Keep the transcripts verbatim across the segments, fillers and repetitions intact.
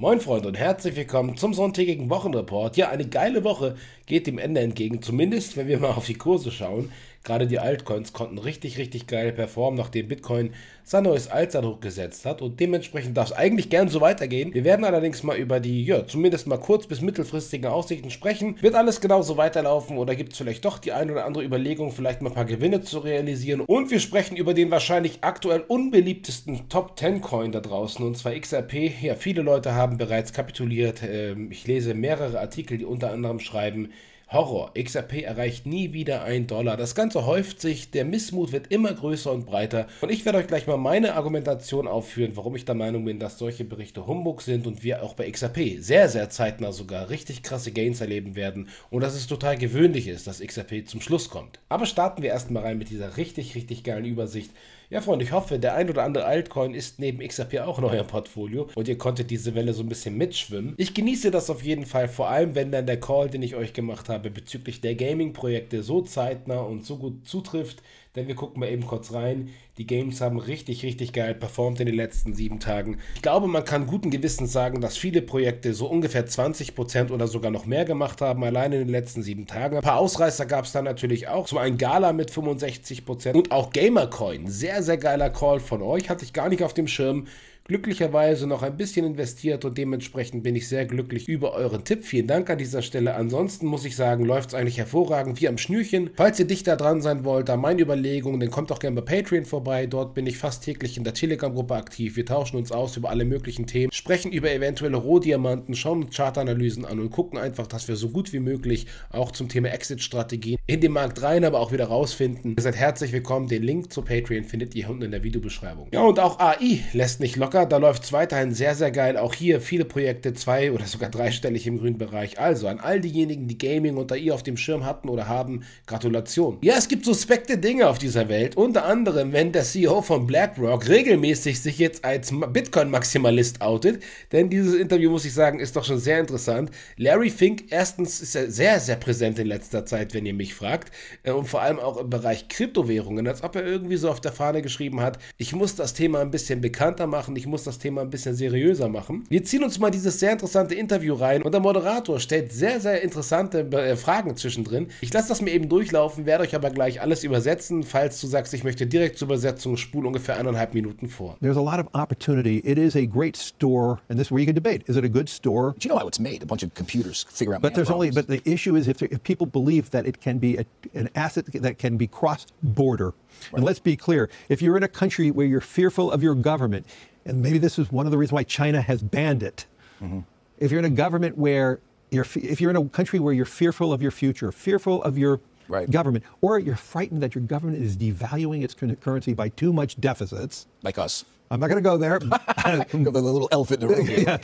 Moin Freunde und herzlich willkommen zum sonntägigen Wochenreport. Ja, eine geile Woche geht dem Ende entgegen, zumindest wenn wir mal auf die Kurse schauen. Gerade die Altcoins konnten richtig, richtig geil performen, nachdem Bitcoin sein neues Allzeithoch gesetzt hat und dementsprechend darf es eigentlich gern so weitergehen. Wir werden allerdings mal über die, ja, zumindest mal kurz- bis mittelfristigen Aussichten sprechen. Wird alles genauso weiterlaufen oder gibt es vielleicht doch die ein oder andere Überlegung, vielleicht mal ein paar Gewinne zu realisieren? Und wir sprechen über den wahrscheinlich aktuell unbeliebtesten Top zehn Coin da draußen, und zwar X R P. Ja, viele Leute haben bereits kapituliert. Ich lese mehrere Artikel, die unter anderem schreiben: Horror, X R P erreicht nie wieder ein Dollar. Das Ganze häuft sich, der Missmut wird immer größer und breiter. Und ich werde euch gleich mal meine Argumentation aufführen, warum ich der Meinung bin, dass solche Berichte Humbug sind und wir auch bei X R P sehr, sehr zeitnah sogar richtig krasse Gains erleben werden und dass es total gewöhnlich ist, dass X R P zum Schluss kommt. Aber starten wir erstmal rein mit dieser richtig, richtig geilen Übersicht. Ja, Freunde, ich hoffe, der ein oder andere Altcoin ist neben X R P auch in eurem Portfolio und ihr konntet diese Welle so ein bisschen mitschwimmen. Ich genieße das auf jeden Fall, vor allem wenn dann der Call, den ich euch gemacht habe bezüglich der Gaming-Projekte, so zeitnah und so gut zutrifft. Denn wir gucken mal eben kurz rein. Die Games haben richtig, richtig geil performt in den letzten sieben Tagen. Ich glaube, man kann guten Gewissens sagen, dass viele Projekte so ungefähr zwanzig Prozent oder sogar noch mehr gemacht haben, allein in den letzten sieben Tagen. Ein paar Ausreißer gab es da natürlich auch. So ein Gala mit fünfundsechzig Prozent und auch Gamercoin. Sehr, sehr geiler Call von euch. Hatte ich gar nicht auf dem Schirm. Glücklicherweise noch ein bisschen investiert und dementsprechend bin ich sehr glücklich über euren Tipp. Vielen Dank an dieser Stelle. Ansonsten muss ich sagen, läuft es eigentlich hervorragend wie am Schnürchen. Falls ihr dichter dran sein wollt, da meine Überlegungen, dann kommt doch gerne bei Patreon vorbei. Dort bin ich fast täglich in der Telegram-Gruppe aktiv. Wir tauschen uns aus über alle möglichen Themen, sprechen über eventuelle Rohdiamanten, schauen uns Chartanalysen an und gucken einfach, dass wir so gut wie möglich auch zum Thema Exit-Strategien in den Markt rein, aber auch wieder rausfinden. Ihr seid herzlich willkommen. Den Link zu Patreon findet ihr unten in der Videobeschreibung. Ja, und auch A I lässt nicht locker. Da läuft es weiterhin sehr, sehr geil. Auch hier viele Projekte, zwei- oder sogar dreistellig im grünen Bereich. Also an all diejenigen, die Gaming und A I auf dem Schirm hatten oder haben, Gratulation. Ja, es gibt suspekte Dinge auf dieser Welt. Unter anderem, wenn der C E O von BlackRock regelmäßig sich jetzt als Bitcoin-Maximalist outet. Denn dieses Interview, muss ich sagen, ist doch schon sehr interessant. Larry Fink, erstens ist er sehr, sehr präsent in letzter Zeit, wenn ihr mich fragt. Und vor allem auch im Bereich Kryptowährungen. Als ob er irgendwie so auf der Fahne geschrieben hat, ich muss das Thema ein bisschen bekannter machen. Ich muss das Thema ein bisschen seriöser machen. Wir ziehen uns mal dieses sehr interessante Interview rein und der Moderator stellt sehr, sehr interessante äh, Fragen zwischendrin. Ich lasse das mir eben durchlaufen, werde euch aber gleich alles übersetzen. Falls du sagst, ich möchte direkt zur Übersetzung, spul ungefähr eineinhalb Minuten vor. There's a lot of opportunity. It is a great store, and this is where you can debate. Is it a good store? But you know how it's made. A bunch of computers figure out. But there's only. But the issue is if, if people believe that it can be a, an asset that can be cross-border. Right. And let's be clear: if you're in a country where you're fearful of your government, and maybe this is one of the reasons why China has banned it. Mm-hmm. If you're in a government where you're, if you're in a country where you're fearful of your future, fearful of your right. government, or you're frightened that your government is devaluing its currency by too much deficits, like us. I'm not going to go there. The little elephant in the room. Yeah.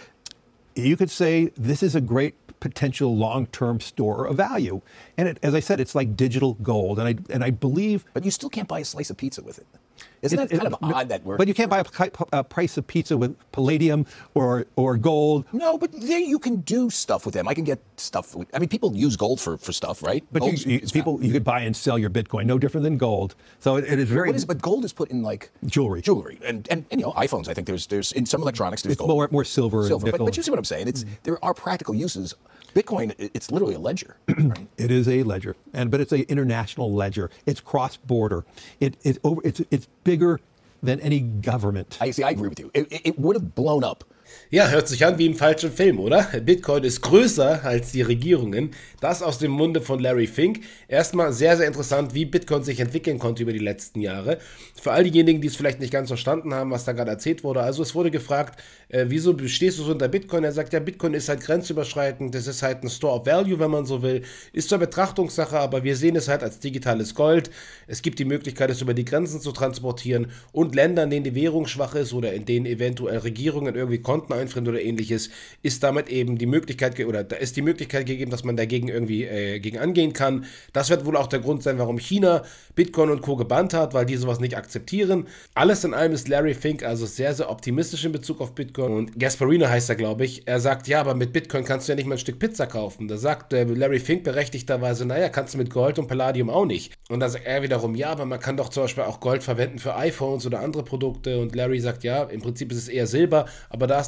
You could say this is a great potential long-term store of value, and it, as I said, it's like digital gold, and I and I believe. But you still can't buy a slice of pizza with it. Isn't it, that kind it, of odd that we're... But you can't buy a, a price of pizza with palladium or or gold. No, but there you can do stuff with them. I can get stuff with... I mean, people use gold for, for stuff, right? But you, you, people, you could buy and sell your Bitcoin, no different than gold. So it, it is very... What is, but gold is put in, like... Jewelry. Jewelry. And, and, and, you know, iPhones, I think there's... there's in some electronics, there's it's gold. More, more silver, silver. and But, but you see what I'm saying? It's mm-hmm. There are practical uses. Bitcoin, it's literally a ledger. Right? It is a ledger, and but it's an international ledger. It's cross-border. It, it, over, it's, it's bigger than any government. I see. I agree with you. It, it would have blown up. Ja, hört sich an wie im falschen Film, oder? Bitcoin ist größer als die Regierungen. Das aus dem Munde von Larry Fink. Erstmal sehr, sehr interessant, wie Bitcoin sich entwickeln konnte über die letzten Jahre. Für all diejenigen, die es vielleicht nicht ganz verstanden haben, was da gerade erzählt wurde. Also es wurde gefragt, äh, wieso stehst du so unter Bitcoin? Er sagt, ja, Bitcoin ist halt grenzüberschreitend. Das ist halt ein Store of Value, wenn man so will. Ist zwar Betrachtungssache, aber wir sehen es halt als digitales Gold. Es gibt die Möglichkeit, es über die Grenzen zu transportieren. Und Länder, in denen die Währung schwach ist oder in denen eventuell Regierungen irgendwie Konten einfrieren oder ähnliches, ist damit eben die Möglichkeit, oder da ist die Möglichkeit gegeben, dass man dagegen irgendwie äh, gegen angehen kann. Das wird wohl auch der Grund sein, warum China Bitcoin und Co. gebannt hat, weil die sowas nicht akzeptieren. Alles in allem ist Larry Fink also sehr, sehr optimistisch in Bezug auf Bitcoin. Und Gasparino heißt er, glaube ich. Er sagt, ja, aber mit Bitcoin kannst du ja nicht mal ein Stück Pizza kaufen. Da sagt äh, Larry Fink berechtigterweise, naja, kannst du mit Gold und Palladium auch nicht. Und da sagt er wiederum, ja, aber man kann doch zum Beispiel auch Gold verwenden für iPhones oder andere Produkte. Und Larry sagt, ja, im Prinzip ist es eher Silber, aber da ist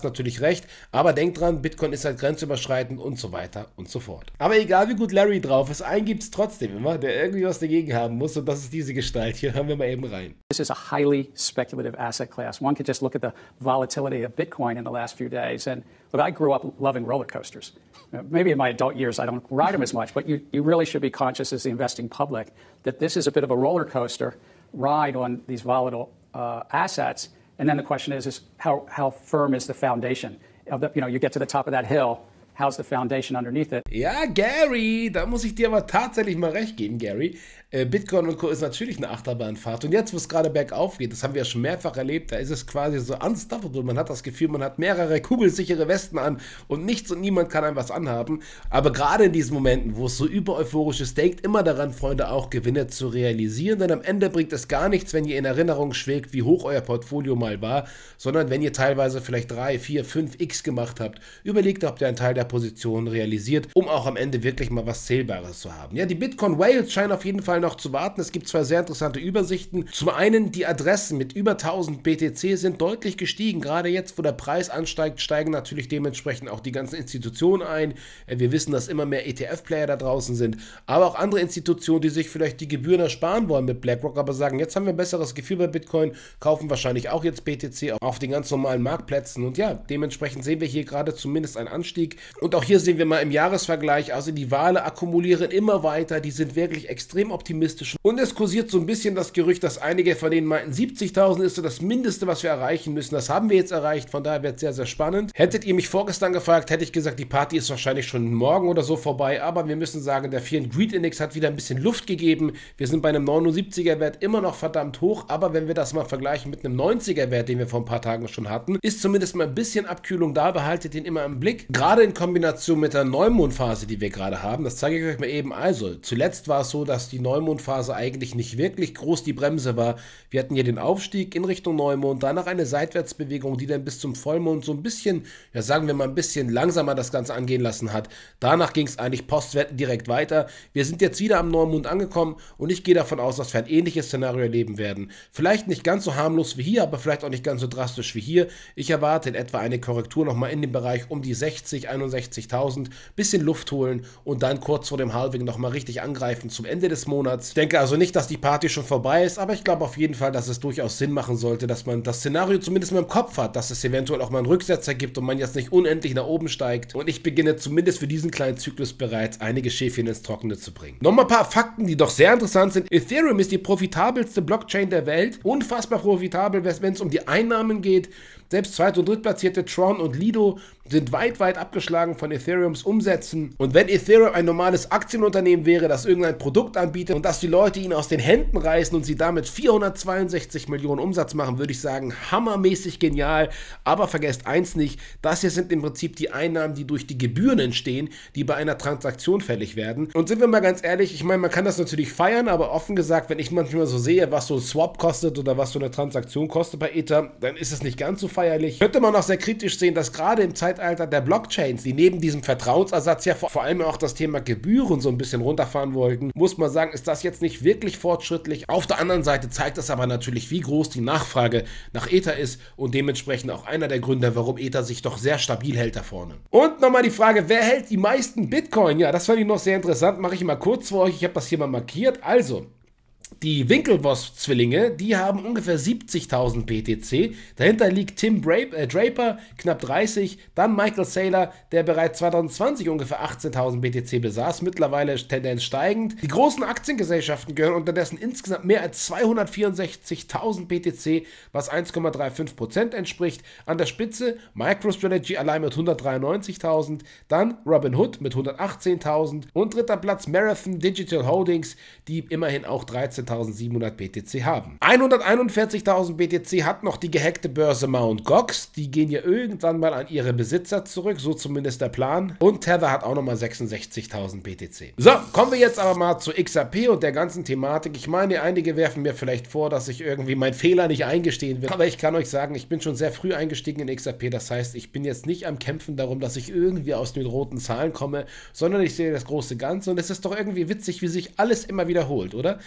hast natürlich recht, aber denk dran, Bitcoin ist halt grenzüberschreitend und so weiter und so fort. Aber egal wie gut Larry drauf ist, einen gibt es trotzdem immer, der irgendwie was dagegen haben muss und das ist diese Gestalt hier. Hören wir mal eben rein. This is a highly speculative asset class. One could just look at the volatility of Bitcoin in the last few days. And look, I grew up loving roller coasters. Maybe in my adult years I don't ride them as much, but you, you really should be conscious as the investing public that this is a bit of a roller coaster ride on these volatile uh, assets. And then the question is, is how, how firm is the foundation? Of the, you know, you get to the top of that hill. How's the foundation underneath it? Ja, Gary, da muss ich dir aber tatsächlich mal recht geben, Gary. Äh, Bitcoin und Co. ist natürlich eine Achterbahnfahrt. Und jetzt, wo es gerade bergauf geht, das haben wir ja schon mehrfach erlebt, da ist es quasi so unstoppable. Man hat das Gefühl, man hat mehrere kugelsichere Westen an und nichts und niemand kann einem was anhaben. Aber gerade in diesen Momenten, wo es so übereuphorisch ist, denkt immer daran, Freunde, auch Gewinne zu realisieren. Denn am Ende bringt es gar nichts, wenn ihr in Erinnerung schwelgt, wie hoch euer Portfolio mal war, sondern wenn ihr teilweise vielleicht drei, vier, fünf X gemacht habt, überlegt, ob ihr einen Teil der Position realisiert, um auch am Ende wirklich mal was Zählbares zu haben. Ja, die Bitcoin Whales scheinen auf jeden Fall noch zu warten. Es gibt zwei sehr interessante Übersichten. Zum einen, die Adressen mit über tausend B T C sind deutlich gestiegen. Gerade jetzt, wo der Preis ansteigt, steigen natürlich dementsprechend auch die ganzen Institutionen ein. Wir wissen, dass immer mehr E T F-Player da draußen sind, aber auch andere Institutionen, die sich vielleicht die Gebühren ersparen wollen mit BlackRock, aber sagen, jetzt haben wir ein besseres Gefühl bei Bitcoin, kaufen wahrscheinlich auch jetzt B T C auf den ganz normalen Marktplätzen und ja, dementsprechend sehen wir hier gerade zumindest einen Anstieg. Und auch hier sehen wir mal im Jahresvergleich, also die Wale akkumulieren immer weiter, die sind wirklich extrem optimistisch. Und es kursiert so ein bisschen das Gerücht, dass einige von denen meinten, siebzigtausend ist so das Mindeste, was wir erreichen müssen. Das haben wir jetzt erreicht, von daher wird es sehr, sehr spannend. Hättet ihr mich vorgestern gefragt, hätte ich gesagt, die Party ist wahrscheinlich schon morgen oder so vorbei, aber wir müssen sagen, der Fear and Greed Index hat wieder ein bisschen Luft gegeben. Wir sind bei einem neunundsiebziger Wert immer noch verdammt hoch, aber wenn wir das mal vergleichen mit einem neunziger Wert, den wir vor ein paar Tagen schon hatten, ist zumindest mal ein bisschen Abkühlung da, behaltet den immer im Blick. Gerade in Kombination mit der Neumondphase, die wir gerade haben, das zeige ich euch mal eben. Also, zuletzt war es so, dass die Neumondphase eigentlich nicht wirklich groß die Bremse war. Wir hatten hier den Aufstieg in Richtung Neumond, danach eine Seitwärtsbewegung, die dann bis zum Vollmond so ein bisschen, ja sagen wir mal ein bisschen langsamer das Ganze angehen lassen hat. Danach ging es eigentlich postwendend direkt weiter. Wir sind jetzt wieder am Neumond angekommen und ich gehe davon aus, dass wir ein ähnliches Szenario erleben werden. Vielleicht nicht ganz so harmlos wie hier, aber vielleicht auch nicht ganz so drastisch wie hier. Ich erwarte in etwa eine Korrektur nochmal in dem Bereich um die sechzig, einundsechzigtausend, bisschen Luft holen und dann kurz vor dem Halving nochmal richtig angreifen zum Ende des Monats. Ich denke also nicht, dass die Party schon vorbei ist, aber ich glaube auf jeden Fall, dass es durchaus Sinn machen sollte, dass man das Szenario zumindest mal im Kopf hat, dass es eventuell auch mal einen Rücksetzer gibt und man jetzt nicht unendlich nach oben steigt. Und ich beginne zumindest für diesen kleinen Zyklus bereits einige Schäfchen ins Trockene zu bringen. Nochmal ein paar Fakten, die doch sehr interessant sind. Ethereum ist die profitabelste Blockchain der Welt. Unfassbar profitabel, wenn es um die Einnahmen geht. Selbst zweit- und drittplatzierte Tron und Lido sind weit, weit abgeschlagen von Ethereums Umsätzen. Und wenn Ethereum ein normales Aktienunternehmen wäre, das irgendein Produkt anbietet und dass die Leute ihn aus den Händen reißen und sie damit vierhundertzweiundsechzig Millionen Umsatz machen, würde ich sagen, hammermäßig genial. Aber vergesst eins nicht, das hier sind im Prinzip die Einnahmen, die durch die Gebühren entstehen, die bei einer Transaktion fällig werden. Und sind wir mal ganz ehrlich, ich meine, man kann das natürlich feiern, aber offen gesagt, wenn ich manchmal so sehe, was so ein Swap kostet oder was so eine Transaktion kostet bei Ether, dann ist es nicht ganz so feierlich. Könnte man auch sehr kritisch sehen, dass gerade im Zeitalter der Blockchains, die neben diesem Vertrauensersatz ja vor, vor allem auch das Thema Gebühren so ein bisschen runterfahren wollten, muss man sagen, ist das jetzt nicht wirklich fortschrittlich. Auf der anderen Seite zeigt das aber natürlich, wie groß die Nachfrage nach Ether ist und dementsprechend auch einer der Gründe, warum Ether sich doch sehr stabil hält da vorne. Und nochmal die Frage, wer hält die meisten Bitcoin? Ja, das fand ich noch sehr interessant, mache ich mal kurz für euch, ich habe das hier mal markiert. Also, die Winklevoss-Zwillinge, die haben ungefähr siebzigtausend B T C. Dahinter liegt Tim Draper, knapp dreißig. Dann Michael Saylor, der bereits zweitausendzwanzig ungefähr achtzehntausend B T C besaß. Mittlerweile Tendenz steigend. Die großen Aktiengesellschaften gehören unterdessen insgesamt mehr als zweihundertvierundsechzigtausend B T C, was eins Komma fünfunddreißig Prozent entspricht. An der Spitze MicroStrategy allein mit hundertdreiundneunzigtausend. Dann Robinhood mit hundertachtzehntausend. Und dritter Platz Marathon Digital Holdings, die immerhin auch dreizehntausendsiebenhundert B T C haben. hunderteinundvierzigtausend B T C hat noch die gehackte Börse Mt. Gox. Die gehen ja irgendwann mal an ihre Besitzer zurück, so zumindest der Plan. Und Tether hat auch nochmal sechsundsechzigtausend B T C. So, kommen wir jetzt aber mal zu X R P und der ganzen Thematik. Ich meine, einige werfen mir vielleicht vor, dass ich irgendwie meinen Fehler nicht eingestehen will. Aber ich kann euch sagen, ich bin schon sehr früh eingestiegen in X R P. Das heißt, ich bin jetzt nicht am Kämpfen darum, dass ich irgendwie aus den roten Zahlen komme, sondern ich sehe das große Ganze. Und es ist doch irgendwie witzig, wie sich alles immer wiederholt, oder? Meme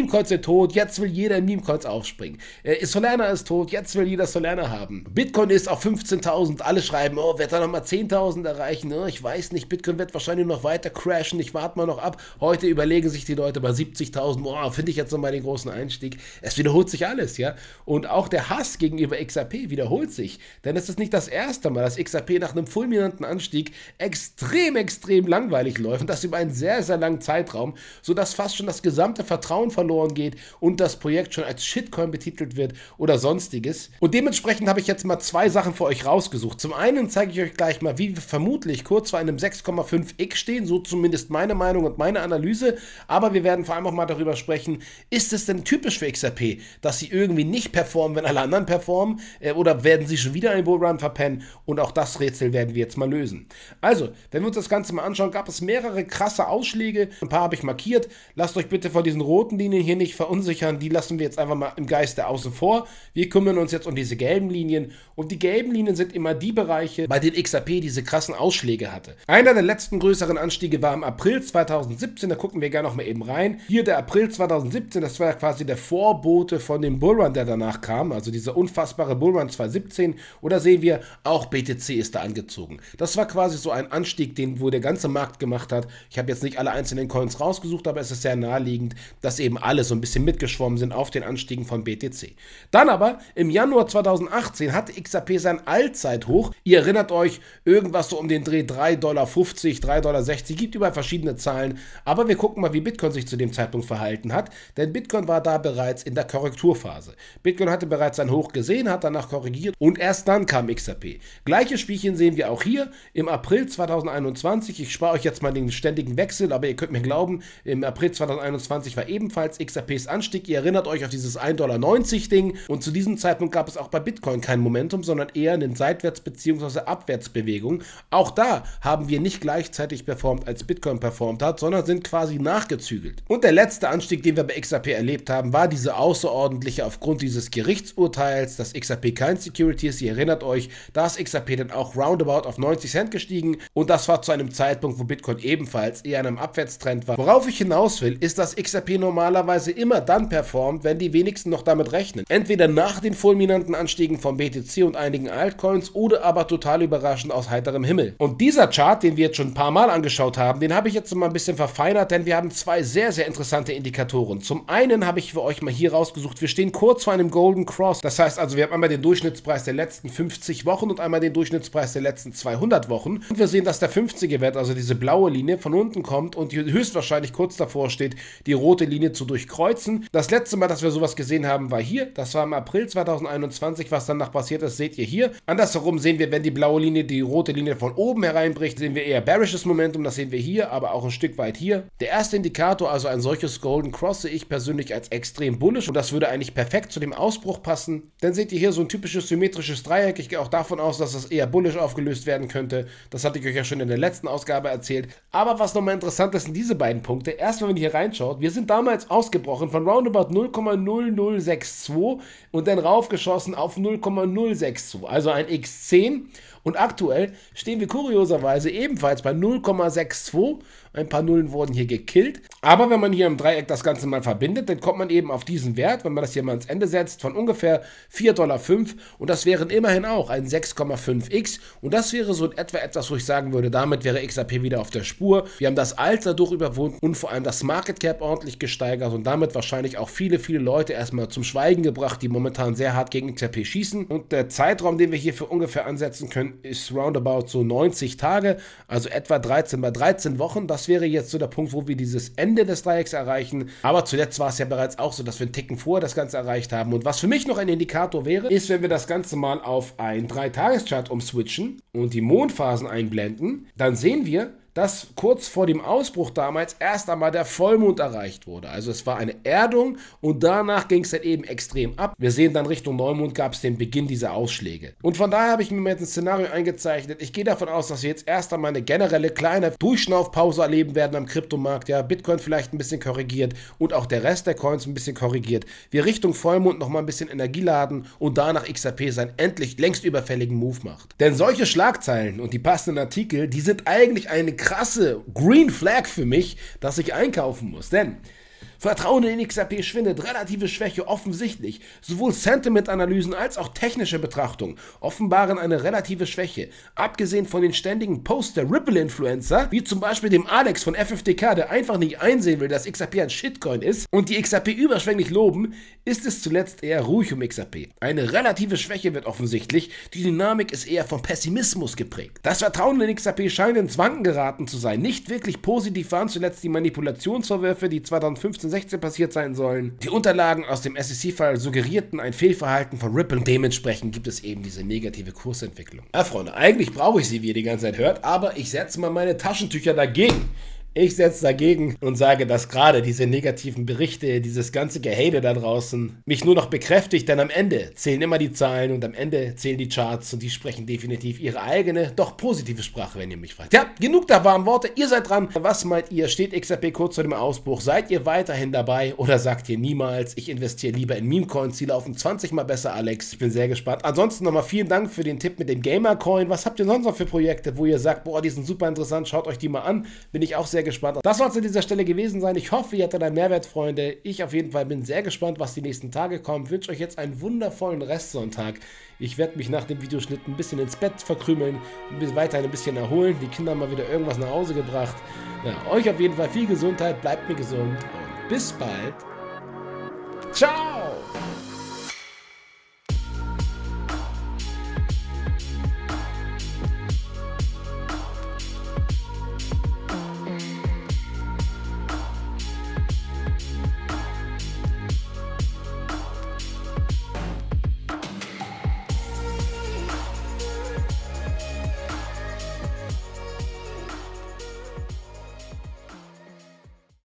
Meme-Coins sind tot, jetzt will jeder in Meme-Coins aufspringen. Äh, Solana ist tot, jetzt will jeder Solana haben. Bitcoin ist auf fünfzehntausend, alle schreiben, oh, wird er nochmal zehntausend erreichen? Oh, ich weiß nicht, Bitcoin wird wahrscheinlich noch weiter crashen, ich warte mal noch ab. Heute überlegen sich die Leute bei siebzigtausend, oh, finde ich jetzt nochmal den großen Einstieg. Es wiederholt sich alles, ja. Und auch der Hass gegenüber X R P wiederholt sich. Denn es ist nicht das erste Mal, dass X R P nach einem fulminanten Anstieg extrem, extrem langweilig läuft. Und das über einen sehr, sehr langen Zeitraum, sodass fast schon das gesamte Vertrauen verloren geht und das Projekt schon als Shitcoin betitelt wird oder sonstiges. Und dementsprechend habe ich jetzt mal zwei Sachen für euch rausgesucht. Zum einen zeige ich euch gleich mal, wie wir vermutlich kurz vor einem sechs Komma fünf x stehen, so zumindest meine Meinung und meine Analyse, aber wir werden vor allem auch mal darüber sprechen, ist es denn typisch für X R P, dass sie irgendwie nicht performen, wenn alle anderen performen, äh, oder werden sie schon wieder einen Bullrun verpennen, und auch das Rätsel werden wir jetzt mal lösen. Also, wenn wir uns das Ganze mal anschauen, gab es mehrere krasse Ausschläge, ein paar habe ich markiert, lasst euch bitte von diesen roten Linien hier nicht verunsichern, die lassen wir jetzt einfach mal im Geiste außen vor. Wir kümmern uns jetzt um diese gelben Linien, und die gelben Linien sind immer die Bereiche, bei denen X R P diese krassen Ausschläge hatte. Einer der letzten größeren Anstiege war im April zweitausendsiebzehn, da gucken wir gerne noch mal eben rein. Hier der April zweitausendsiebzehn, das war quasi der Vorbote von dem Bullrun, der danach kam, also dieser unfassbare Bullrun zweitausendsiebzehn, oder sehen wir, auch B T C ist da angezogen. Das war quasi so ein Anstieg, den wo der ganze Markt gemacht hat. Ich habe jetzt nicht alle einzelnen Coins rausgesucht, aber es ist sehr naheliegend, dass eben alle so ein bisschen mitgeschwommen sind auf den Anstiegen von B T C. Dann aber im Januar zweitausendachtzehn hatte X R P sein Allzeithoch. Ihr erinnert euch, irgendwas so um den Dreh drei Komma fünfzig Dollar, drei Komma sechzig Dollar, gibt überall verschiedene Zahlen, aber wir gucken mal, wie Bitcoin sich zu dem Zeitpunkt verhalten hat, denn Bitcoin war da bereits in der Korrekturphase. Bitcoin hatte bereits sein Hoch gesehen, hat danach korrigiert und erst dann kam X R P. Gleiches Spielchen sehen wir auch hier im April zweitausendeinundzwanzig. Ich spare euch jetzt mal den ständigen Wechsel, aber ihr könnt mir glauben, im April zweitausendeinundzwanzig war ebenfalls X R Ps Anstieg. Ihr erinnert euch auf dieses ein Komma neunzig Dollar Ding, und zu diesem Zeitpunkt gab es auch bei Bitcoin kein Momentum, sondern eher eine Seitwärts- bzw. Abwärtsbewegung. Auch da haben wir nicht gleichzeitig performt, als Bitcoin performt hat, sondern sind quasi nachgezügelt. Und der letzte Anstieg, den wir bei X R P erlebt haben, war diese außerordentliche aufgrund dieses Gerichtsurteils, dass X R P kein Security ist. Ihr erinnert euch, da ist X R P dann auch roundabout auf neunzig Cent gestiegen, und das war zu einem Zeitpunkt, wo Bitcoin ebenfalls eher in einem Abwärtstrend war. Worauf ich hinaus will, ist, dass X R P normalerweise immer dann performt, wenn die wenigsten noch damit rechnen. Entweder nach den fulminanten Anstiegen von B T C und einigen Altcoins oder aber total überraschend aus heiterem Himmel. Und dieser Chart, den wir jetzt schon ein paar Mal angeschaut haben, den habe ich jetzt mal ein bisschen verfeinert, denn wir haben zwei sehr, sehr interessante Indikatoren. Zum einen habe ich für euch mal hier rausgesucht, wir stehen kurz vor einem Golden Cross. Das heißt also, wir haben einmal den Durchschnittspreis der letzten fünfzig Wochen und einmal den Durchschnittspreis der letzten zweihundert Wochen. Und wir sehen, dass der fünfziger Wert, also diese blaue Linie, von unten kommt und höchstwahrscheinlich kurz davor steht, die rote Linie zu durchkreuzen. Das letzte Mal, dass wir sowas gesehen haben, war hier. Das war im April zweitausendeinundzwanzig. Was danach passiert ist, seht ihr hier. Andersherum sehen wir, wenn die blaue Linie die rote Linie von oben hereinbricht, sehen wir eher bearishes Momentum. Das sehen wir hier, aber auch ein Stück weit hier. Der erste Indikator, also ein solches Golden Cross, sehe ich persönlich als extrem bullish, und das würde eigentlich perfekt zu dem Ausbruch passen. Dann seht ihr hier so ein typisches symmetrisches Dreieck. Ich gehe auch davon aus, dass das eher bullish aufgelöst werden könnte. Das hatte ich euch ja schon in der letzten Ausgabe erzählt. Aber was nochmal interessant ist, sind diese beiden Punkte. Erst, wenn man hier reinschaut, wir sind damals ausgebrochen von roundabout null Komma null null sechs zwei und dann raufgeschossen auf null Komma null sechs zwei, also ein X zehn. Und aktuell stehen wir kurioserweise ebenfalls bei null Komma sechs zwei. Ein paar Nullen wurden hier gekillt. Aber wenn man hier im Dreieck das Ganze mal verbindet, dann kommt man eben auf diesen Wert, wenn man das hier mal ans Ende setzt, von ungefähr vier Komma fünf Dollar. Und das wären immerhin auch ein sechs Komma fünf x. Und das wäre so in etwa etwas, wo ich sagen würde, damit wäre X R P wieder auf der Spur. Wir haben das Alter durch überwunden und vor allem das Market Cap ordentlich gesteigert und damit wahrscheinlich auch viele, viele Leute erstmal zum Schweigen gebracht, die momentan sehr hart gegen X R P schießen. Und der Zeitraum, den wir hier für ungefähr ansetzen können, ist roundabout so neunzig Tage, also etwa dreizehn bei dreizehn Wochen. Das wäre jetzt so der Punkt, wo wir dieses Ende des Dreiecks erreichen. Aber zuletzt war es ja bereits auch so, dass wir einen Ticken vorher das Ganze erreicht haben. Und was für mich noch ein Indikator wäre, ist, wenn wir das Ganze mal auf einen drei Tages Chart umswitchen und die Mondphasen einblenden, dann sehen wir, dass kurz vor dem Ausbruch damals erst einmal der Vollmond erreicht wurde. Also es war eine Erdung und danach ging es dann eben extrem ab. Wir sehen dann Richtung Neumond gab es den Beginn dieser Ausschläge. Und von daher habe ich mir jetzt ein Szenario eingezeichnet. Ich gehe davon aus, dass wir jetzt erst einmal eine generelle kleine Durchschnaufpause erleben werden am Kryptomarkt. Ja, Bitcoin vielleicht ein bisschen korrigiert und auch der Rest der Coins ein bisschen korrigiert. Wir Richtung Vollmond nochmal ein bisschen Energie laden und danach X R P seinen endlich längst überfälligen Move macht. Denn solche Schlagzeilen und die passenden Artikel, die sind eigentlich eine krasse Green Flag für mich, dass ich einkaufen muss. Denn Vertrauen in X R P schwindet, relative Schwäche offensichtlich. Sowohl Sentiment-Analysen als auch technische Betrachtungen offenbaren eine relative Schwäche. Abgesehen von den ständigen Posts der Ripple-Influencer, wie zum Beispiel dem Alex von F F D K, der einfach nicht einsehen will, dass X R P ein Shitcoin ist, und die X R P überschwänglich loben, ist es zuletzt eher ruhig um X R P. Eine relative Schwäche wird offensichtlich, die Dynamik ist eher vom Pessimismus geprägt. Das Vertrauen in X R P scheint ins Wanken geraten zu sein. Nicht wirklich positiv waren zuletzt die Manipulationsvorwürfe, die zweitausendfünfzehn sechzehn passiert sein sollen. Die Unterlagen aus dem S E C-Fall suggerierten ein Fehlverhalten von Ripple. Dementsprechend gibt es eben diese negative Kursentwicklung. Ja, Freunde, eigentlich brauche ich sie, wie ihr die ganze Zeit hört, aber ich setze mal meine Taschentücher dagegen. Ich setze dagegen und sage, dass gerade diese negativen Berichte, dieses ganze Gehate da draußen mich nur noch bekräftigt, denn am Ende zählen immer die Zahlen und am Ende zählen die Charts und die sprechen definitiv ihre eigene, doch positive Sprache, wenn ihr mich fragt. Ja, genug der warmen Worte, ihr seid dran. Was meint ihr? Steht X R P kurz vor dem Ausbruch? Seid ihr weiterhin dabei oder sagt ihr niemals, ich investiere lieber in Meme-Coins, die laufen zwanzig mal besser, Alex? Ich bin sehr gespannt. Ansonsten nochmal vielen Dank für den Tipp mit dem Gamer-Coin. Was habt ihr sonst noch für Projekte, wo ihr sagt, boah, die sind super interessant, schaut euch die mal an. Bin ich auch sehr gespannt. Das soll es an dieser Stelle gewesen sein. Ich hoffe, ihr hattet einen Mehrwert, Freunde. Ich auf jeden Fall bin sehr gespannt, was die nächsten Tage kommen. Ich wünsche euch jetzt einen wundervollen Restsonntag. Ich werde mich nach dem Videoschnitt ein bisschen ins Bett verkrümeln, weiterhin ein bisschen erholen, die Kinder haben mal wieder irgendwas nach Hause gebracht. Ja, euch auf jeden Fall viel Gesundheit, bleibt mir gesund und bis bald. Ciao!